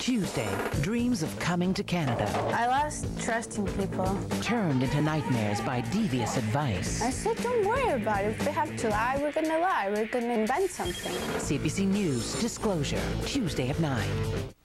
Tuesday, dreams of coming to Canada I lost trust in people. turned into nightmares by devious advice. I said, don't worry about it. If we have to lie, we're gonna lie. We're gonna invent something. CBC News Disclosure, Tuesday at 9.